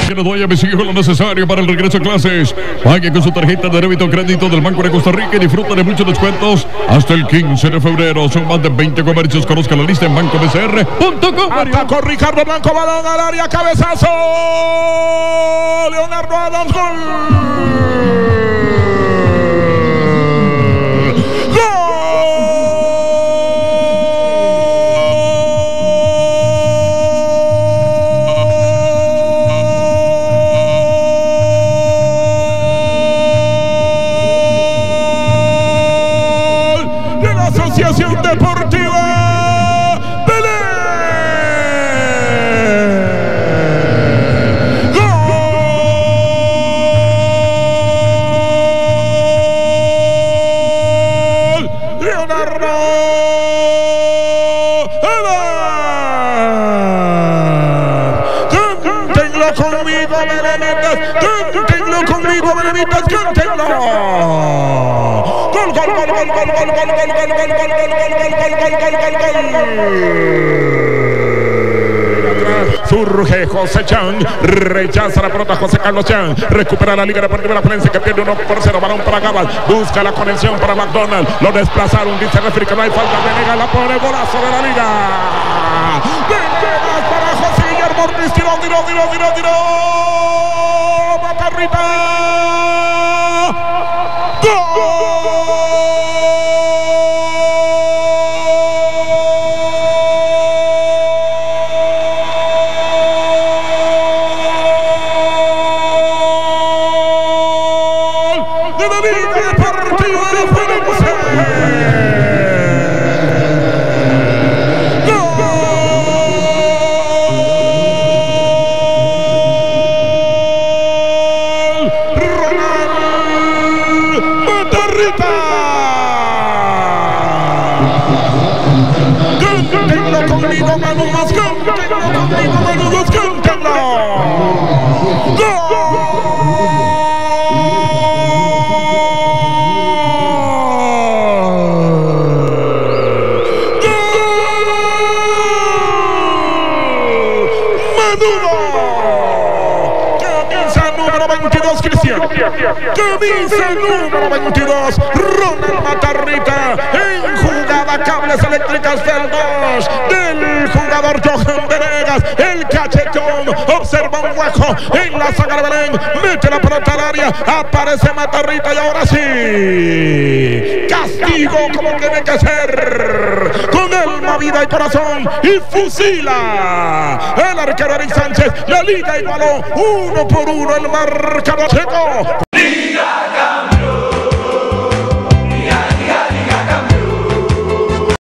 que le doy a mis hijos lo necesario para el regreso a clases. Pague con su tarjeta de débito o crédito del Banco de Costa Rica y disfruta de muchos descuentos hasta el 15 de febrero. Son más de 20 comercios. Conozca la lista en bancobcr.com. Atacó Ricardo Blanco, balón al área, cabezazo. Leonardo Adams, gol. Asociación Deportiva Belén. ¡Gol! Leonardo Adams. Cántenlo conmigo, Benemítas. Cántenlo conmigo, Benemítas. Cántenlo. Gol, gol, gol, gol, gol, gol, gol, gol, gol, surge José Chan, rechaza la pelota José Carlos Chan, recupera la Liga Deportiva La Prensa que pierde 1-0, balón para Gabal, busca la conexión para McDonald, lo desplazaron, dice referee que no hay falta, Venegas la pone, golazo de la Liga. Venegas para José Guillermo Ortiz, tiró, Matarrita. De la Liga Deportiva de Florencia. ¡Gol! Ronald Matarrita. Cántenlo conmigo, manudos, cántenlo conmigo, manudos, cántenlo. ¡Gol! Camisa número 22, Cristian. Camisa número 22, Ronald Matarrita. En jugada, cables eléctricas del 2 del jugador Johan Venegas. El cachetón observa un hueco en la saga de Belén. Mete la pelota al área. Aparece Matarrita y ahora sí. Castigo como tiene que ser. Con alma, vida y corazón. Y fusila el arquero Eric Sánchez. La Liga igualó 1-1 el marcador checo.